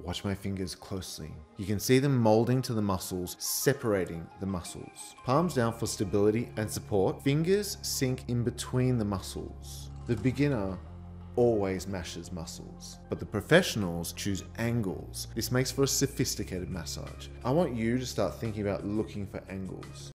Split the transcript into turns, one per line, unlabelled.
Watch my fingers closely. You can see them molding to the muscles, separating the muscles. Palms down for stability and support. Fingers sink in between the muscles. The beginner always mashes muscles, but the professionals choose angles. This makes for a sophisticated massage. I want you to start thinking about looking for angles.